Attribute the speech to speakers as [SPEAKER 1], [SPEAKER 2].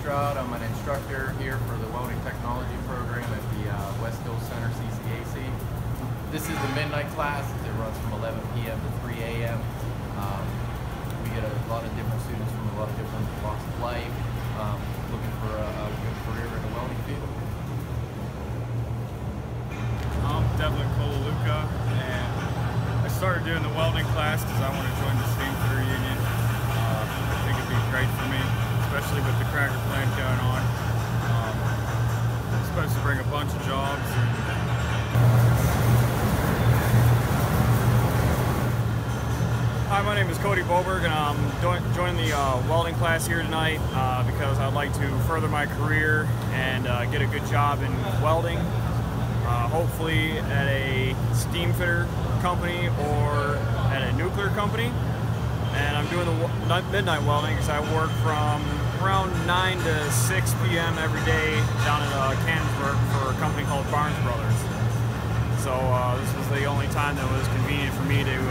[SPEAKER 1] I'm an instructor here for the Welding Technology program at the West Hill Center CCAC. This is the midnight class. It runs from 11 p.m. to 3 a.m. We get a lot of different students from a lot of different walks of life looking for a good career in the welding field.
[SPEAKER 2] I'm Devlin Colaluca, and I started doing the welding class because I want to join the Steamfitter Union. I think it'd be great for me, especially with the cracker plant going on. It's supposed to bring a bunch of jobs. Hi, my name is Cody Boberg, and I'm joining the welding class here tonight because I'd like to further my career and get a good job in welding. Hopefully at a steam fitter company or at a nuclear company. And I'm doing the midnight welding because I work from around 9 to 6 p.m. every day down in Canonsburg for a company called Barnes Brothers. So this was the only time that was convenient for me to